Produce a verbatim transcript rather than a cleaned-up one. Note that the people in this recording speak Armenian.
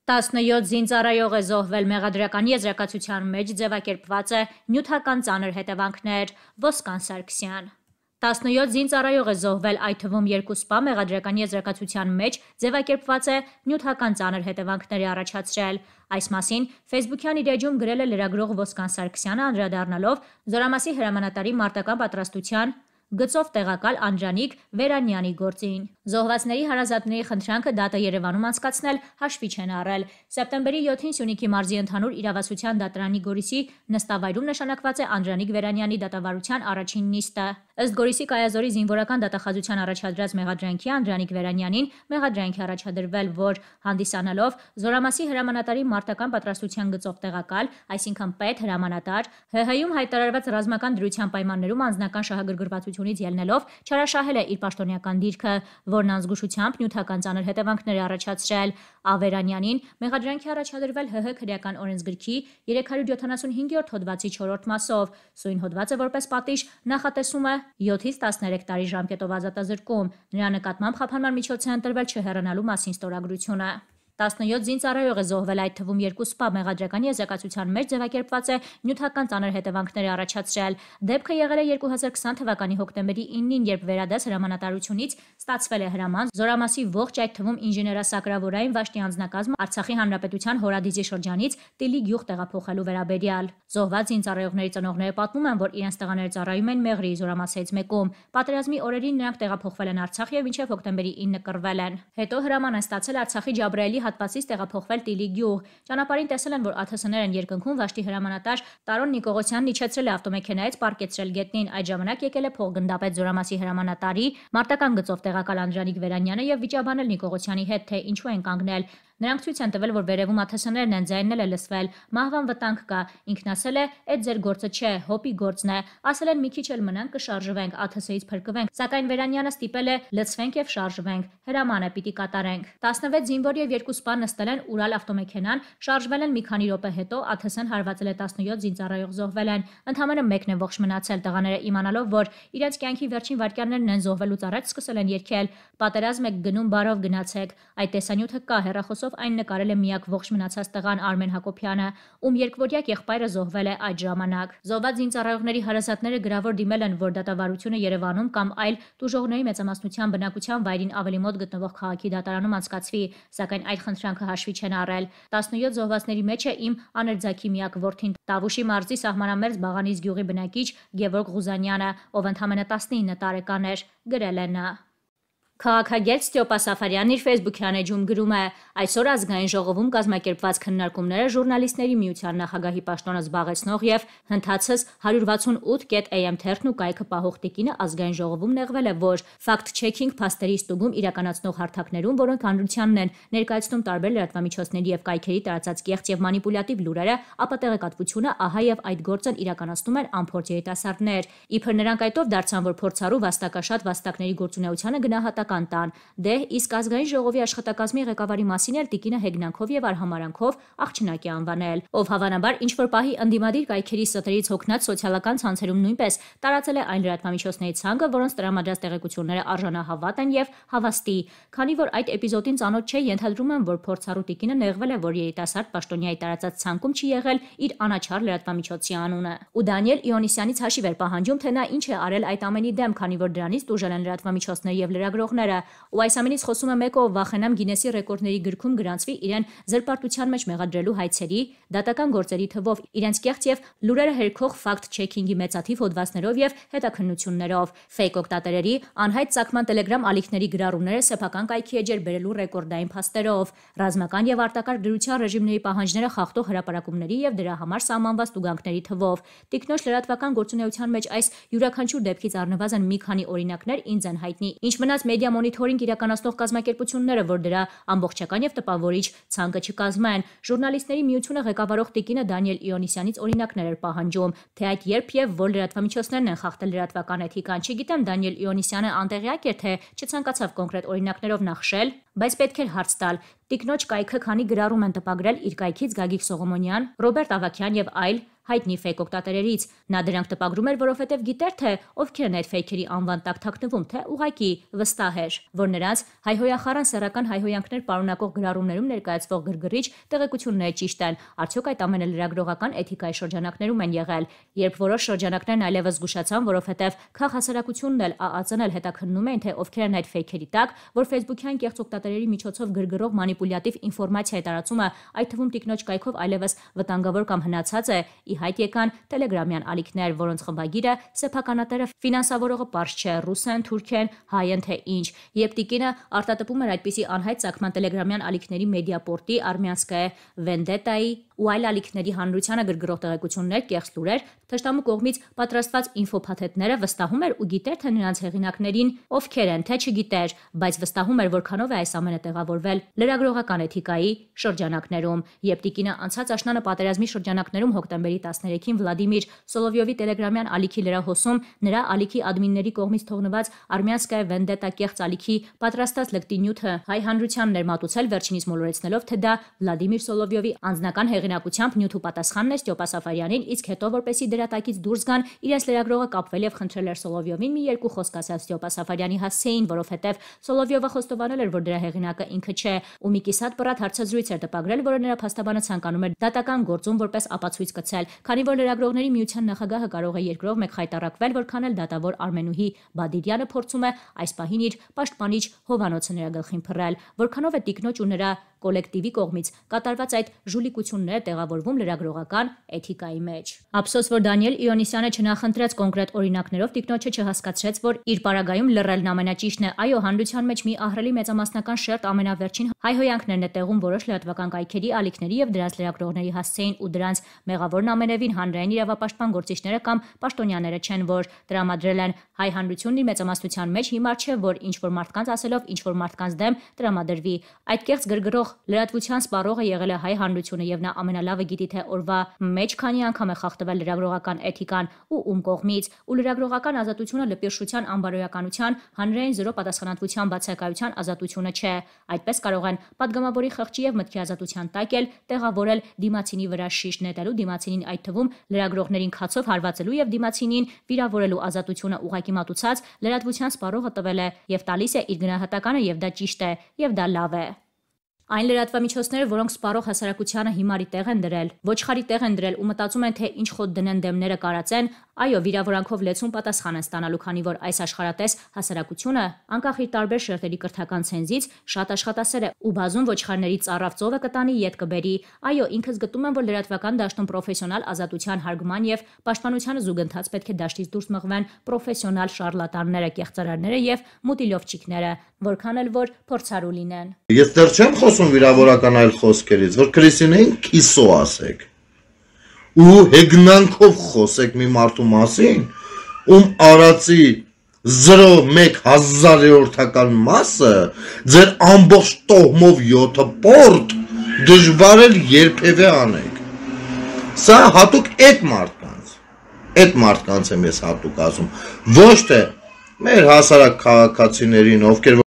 տասնյոթ զինծառայող է զոհվել մեղադրական եզրակացության մեջ ձևակերպված է նյութական ծանր հետևանքներ Ոսկան Սարգսյան տասնյոթ զինծառայող է զոհվել, այդ թվում երկու սպա մեղադրական եզրակացության մեջ ձևակերպված է նյութական ծանր հետևանքներ է առաջացրել։ Այս մասին Facebook-յան իր էջում գրել է լրագրող Ոսկան Սարգսյանը, անդրադառնալով Զորամասի հրամանատարի մարտական պատրաստության գծով տեղակալ Անդրանիկ Վերանյանի գործին։ Զոհվածների հարազատների խնդրանքը դատը Երևանում անցկացնել հաշվի չեն առել։ Սեպտեմբերի յոթին Սյունիքի մարզի ընդհանուր իրավասության դատարանի Գորիսի նստավայրում նշանակված է Անդրանիկ Վերանյանի դատավարության առաջին նիստը։ Ըստ Գորիսի Կայազորի զինվորական դատախազության առաջադրած մեղադրանքի Անդրանիկ Վերանյանին մեղադրանքի առաջադրվել, որ հանդիսանալով Զորամասի հրամանատարի մարտական պատրաստության գծով տեղակալ, այսինքն պետ հրամանատար, ՀՀ-ում հայտարարված ռազմական դրության պայմաններում անձնական շահագրգռվածությունից ելնելով չարաշահել է իր պաշտոնյական դիրքը, որն անզգուշությամբ նյութական ծանր հետևանքներ է առաջացրել։ Ավերանյանին մեղադրանքի առաջադրվել ՀՀ քրեական օրենսգրքի երեք հարյուր յոթանասունհինգերորդ հոդվածի չորրորդ մասով։ Սույն հոդվածը որպես պատիժ նախատեսում է յոթից տասներեք տարի ժամկետով ազատազրկում։ Նրա նկատմամբ խափանման միջոց է ընտրվել չհեռանալու մասին ստորագրությունը։ տասնյոթ զինծառայող է զոհվել, այդ թվում երկու սպա մեղադրական եզրակացության մեջ ձևակերպված է նյութական ծանր հետևանքներ է առաջացրել։ Դեպքը եղել է երկու հազար քսան թվականի հոկտեմբերի իննին, երբ Վերադաս հրամանատարությունից ստացվել է հրաման Զորամասի ողջ, այդ թվում ինժեներասակրավորային վաշտի անձնակազմը Արցախի Հանրապետության Հորադիձի շրջանից Տիլի գյուղ տեղափոխելու վերաբերյալ։ Զոհված զինծառայողների ծնողները պատմում են, որ իրենց տղաները ծառայում են Մեղրի Զորամասից մեկում։ Պատերազմի օրերին նրանք տեղափոխվել են Արցախ եւ մինչեւ հոկտեմբերի ինը կռվել են։ Հետո հրաման են ստացել Արցախի Ջաբրայելի հատվածից տեղափոխվել Տիլի գյուղ։ Ճանապարհին տեսել են, որ ԱԹՍ-ներ են երկնքում, վաշտի հրամանատար Տարոն Նիկողոսյանն իջեցրել է ավտոմեքենայից, պարկեցրել գետնին։ Այդ ժամանակ եկել է փոխգնդապետ Զորամասի հրամանատարի մարտական գծով տեղակալ Անդրանիկ Վերանյանը եւ վիճաբանել Նիկողոսյանի հետ, թե ինչու են կանգնել։ Նրանք ցույց են տվել, որ վերևում ԱԹՍ-ներն են, ձայնն է լսվել, մահվան վտանգ կա։ Ինքն ասել է, «Էդ ձեր գործը չէ, հոպի գործն է»։ Ասել են մի քիչ էլ մնանք կշարժվենք, ԱԹՍ-ից փրկվենք, սակայն Վերանյանը ստիպել է լցվենք եւ շարժվենք։ Հրամանը պիտի կատարենք։ տասնվեց զինվոր եւ երկու սպա նստել են Ուրալ ավտոմեքենան, շարժվել են մի քանի րոպե հետո ԱԹՍ-ն հարվածել է տասնյոթ զինծառայող զոհվել են։ Ընդամենը մեկն է ողջ մնացել։ Տղաները իմանալով, որ իրենց կյանքի վերջին վայրկյաններն են զոհվելուց առաջ սկսել են երգել «Պատերազմ եք գնում, բարով գնացեք»։ Այդ տեսանյութը կա, հեռախոսով այն նկարել է միակ ողջ մնացած տղան Արմեն Հակոբյանը, ում երկվորյակ եղբայրը զոհվել է այդ ժամանակ։ Զոհված զինծառայողների հարազատները գրավոր դիմել են, որ դատավարությունը Երևանում կամ այլ տուժողների մեծամասնության բնակության վայրին ավելի մոտ գտնվող քաղաքի դատարանում անցկացվի, սակայն այդ խնդրանքը հաշվի չեն առել։ տասնյոթ զոհվածների մեջ է իմ աներձակի միակ որդին, Տավուշի մարզի սահմանամերձ Բաղանից գյուղի բնակիչ Գևորգ Ղուզանյանը, ով ընդամենը տասնինը տարեկան էր, գրել է նա։ Քաղաքագետ Ստյոպա Սաֆարյանն իր Facebook-յան էջում գրում է. «Այսօր ազգային ժողովում կազմակերպված քննարկումները ժուրնալիստների միության նախագահի պաշտոնը զբաղեցնող եւ հնդածս հարյուր վաթսունութ կետ էյ էմ թերթն ու կայքը պահող տիկինը ազգային ժողովում նեղվել է, որ ֆակտ-չեքինգ փաստերի ստուգում իրականացնող հարթակներում, որոնք հանրությանն են ներկայացնում տարբեր լրատվամիջոցների եւ կայքերի տարածած կեղծ եւ մանիպուլյատիվ լուրերը, ապա տեղեկատվությունը ահա եւ այդ գործն իրականացնում են անփորձ երիտասարդներ։ Իբր նրանք այդով դարձան, որ փորձառու վաստակաշատ վաստակների գործունեությանը գնահատակ տան։ Դե իսկ ազգային ժողովի աշխատակազմի ղեկավարի մասին էլ տիկինը հեգնանքով եւ արհամարանքով աղջնակ է անվանել, ով հավանաբար ինչ որ պահի ընդդիմադիր կայքերի ստերից հոգնած սոցիալական ցանցերում նույնպես տարածել է այն լրատվամիջոցների ցանկը, որոնց տրամադրած տեղեկությունները արժանահավատ են եւ հավաստի։ Քանի որ այդ էպիզոդին ծանոթ չէ, ենթադրում եմ, որ փորձառու տիկինը նեղվել է, որ երիտասարդ պաշտոնյայի տարածած ցանկում չի եղել իր անաչառ լրատվամիջոցի անունը։ Ու Դանիել Իոնիսյանից հաշիվ էր պահանջում, թե նա ինչ է արել այդ ամենի դեմ, քանի որ դրանից տուժել են լրատվամիջոցներ եւ լրագրողներ։ Ու այս ամենից խոսում է մեկը, ով վախենամ Գինեսի ռեկորդների գրքում գրանցվի իրեն զրպարտության մեջ մեղադրելու հայցերի, դատական գործերի թվով, իրենց կեղծ եւ լուրերը հերքող ֆակտ-չեքինգի մեծաթիվ հոդվածներով եւ հետաքննություններով, ֆեյք օգտատերերի, անհայտ ցակման տելեգրամ ալիքների գրառումները սեփական կայքի էջեր բերելու ռեկորդային փաստերով, ռազմական եւ արտակարգ դրության ռեժիմների պահանջները խախտող հրապարակումների եւ դրա համար սահմանված տուգանքների թվով։ Տիկնոջ լրատվական գործունեության մեջ այս յուրաքանչյուր դեպքից առնվազն մի քանի օրինակներ ինձ են հայտնի։ Ինչ մնաց մեդիա մոնիթորինգ իրականացնող կազմակերպությունները, որ դրա ամբողջական եւ տպավորիչ ցանկը չկազմեն։ Ժուրնալիստների միությունը ղեկավարող տիկինը Դանիել Իոնիսյանից օրինակներ էր պահանջում, թե այդ երբ եւ որ լրատվամիջոցներն են խախտել լրատվական էթիկան։ Չգիտեմ, Դանիել Իոնիսյանը անտեղյակ էր, թե չցանկացավ կոնկրետ օրինակներով նախշել, բայց պետք էր հարց տալ։ Տիկնոջ կայքը քանի գրառում են տպագրել իր կայքից Գագիկ Սողոմոնյան, Ռոբերտ Ավագյան եւ այլ հայտնի ֆեյք օգտատերերից։ Նա դրանք տպագրում էր, որովհետև գիտեր, թե ովքեր են այդ ֆեյքերի անվան տակ թաքնվում, թե ուղղակի վստահ էր, որ նրանց հայհոյախառն սեռական հայհոյանքներ պարունակող գրառումներում ներկայացվող գրգռիչ տեղեկությունները ճիշտ են։ Արդյոք այդ ամենը լրագրողական էթիկայի շրջանակներում են եղել։ Երբ որոշ շրջանակներն այլևս զգուշացան, որովհետև քաղաքասարակությունն էլ ԱԱԾ-ն էլ հետաքննում էին, թե ովքեր են այդ ֆեյքերի տակ, որ ֆեյսբուքյան կեղծ օգտատերերի միջոցով գրգռող մանիպուլյատիվ ինֆորմացիայի տարածումը, այդ թվում տիկնոջ կայքով այլևս վտանգավոր կամ հնացած է, ի հայտ եկան տելեգրամյան ալիքներ, որոնց խմբագիրը սեփականատերը ֆինանսավորողը պարզ չէ, ռուս են, թուրք են, հայ են, թե ինչ։ Երբ տիկինը արտատպում էր այդպիսի անհայտ ծագման տելեգրամյան ալիքների մեդիապորտի, Արմյանսկայ Վենդետայի ու այլ ալիքների հանրությանը գրգռող տեղեկություններ, կեղծ լուրեր, թշնամու կողմից պատրաստված ինֆոփաթեթները վստահում էր ու գիտեր, թե նրանց հեղինակներին ովքեր են, թե չգիտեր, բայց վստահում էր, որքանով է այս ամենը տեղավորվել լրագրողական էթիկայի շրջանակներում։ Երբ տիկինը անցած աշնանը պատերազմի շրջանակներում հոկտեմբերի տասներեքին Վլադիմիր Սոլովյովի տելեգրամյան ալիքի լրահոսում նրա ալիքի ադմինների կողմից թողնված Արմյանսկայ Վենդետա կեղծ ալիքի պատրաստած լկտի նյութը հայ հանրությանն էր մատուցել, վերջինիս մոլորեցնելով, թե դա Վլադիմիր Սոլովյովի անձնական հեղինակությամբ նյութու պատասխանն է Ստյոպա Սաֆարյանին, իսկ հետո որպեսի դրատակից դուրս գան, իրենց լրագրողը կապվել եւ խնդրել էր Սոլովյովին մի երկու խոսք ասել Ստյոպա Սաֆարյանի հասցեին, որովհետեւ Սոլովյովը խոստովանել էր, որ դրա հեղինակը ինքը չէ, ու մի կիսատ բռատ հարցազրույց էր տպագրել, որը նրա փաստաբանը ցանկանում էր դատական գործում որպես ապացույց կցել, քանի որ լրագրողների միության նախագահը կարող է երկրով մեկ խայտառակվել, որքան էլ դատավոր Արմենուհի Բադիրյանը փորձում է այս պահին իր պաշտպանիչ հովանոցը նրա գլխին փռել, որքանով է տիկնոջ ու նրա կոլեկտիվի կողմից կատարված այդ ժուլիկությունները տեղավորվում լրագրողական էթիկայի մեջ։ Ափսոս, որ Դանիել Իոնիսյանը չնախընտրեց կոնկրետ օրինակներով, տիկնոջը չհասկացրեց, որ իր պարագայում լռելն ամենաճիշտն է։ Այո, հանրության մեջ մի ահռելի մեծամասնական շերտ ամենավերջին հայհոյանքներն է տեղում որոշ լրատվական կայքերի, ալիքների եւ դրանց լրագրողների հասցեին ու դրանց մեղավորն ամենևին հանրային իրավապաշտպան գործիչները կամ պաշտոնյաները չեն, որ տրամադրել են։ Հայ հանրությունն իր մեծամասնության մեջ հիմար չէ, որ ինչ որ մարդկանց ասելով ինչ որ մարդկանց դեմ տրամադրվի։ Այդ կեղծ գրգռող լրատվության սպառողը եղել է հայ հանրությունը եւ նա ամենալավը գիտի, թե օրվա մեջ քանի անգամ է խախտվել լրագրողական էթիկան ու ում կողմից, ու լրագրողական ազատությունը լպիրշության, անբարոյականության, հանրային զրո պատասխանատվության բացակայության ազատությունը չէ։ Այդպես կարող են պատգամավորի խղճի եւ մտքի ազատության տակ էլ տեղավորել դիմացինի վրա շիշ նետելու, դիմացինին այդ թվում լրագրողներին քացով հարվածելու եւ դիմացինին վիրավորելու ազատությունը ուղղակի մատուցած լրատվության սպառողը տվել է եւ տալիս է իր գնահատականը եւ դա ճիշտ է եւ դա լավ է։ Այն լրատվամիջոցները, որոնք սպառող հասարակությանը հիմարի տեղ են դրել, ոչխարի տեղ են դրել ու մտածում են, թե ինչ խոտ դնեն դեմները կարածեն, այո, վիրավորանքով լեցուն պատասխան են ստանալու, քանի որ այս աշխարհատես հասարակությունը, անկախ իր տարբեր շերտերի կրթական ցենզից, շատ աշխատասեր է ու բազում ոչխարների ծառավ ծովը կտանի, ետ կբերի։ Այո, ինքս գտնում եմ, որ լրատվական դաշտում պրոֆեսիոնալ ազատության հարգման եւ պաշտպանությանը զուգընթաց պետք է դաշտից դուրս մղվեն պրոֆեսիոնալ շարլատանները, կեղծարարները եւ մուտիլովչիկները, որքան էլ որ փորձառու լինեն։ Ես դեռ չեմ խոսում վիրավորական այլ խոսքերից, որ Քրիստինեին կիսո ասեք ու հեգնանքով խոսեք մի մարդու մասին, ում արածի զրո մեկ հազարորդական մասը ձեր ամբողջ տոհմով յոթը պորտ դժվար էլ երբևէ անեք։ Սա հատուկ այդ մարդկանց, այդ մարդկանց եմ ես հատուկ ասում, ոչ թե մեր հասարակ քաղաքացիներին, ովքեր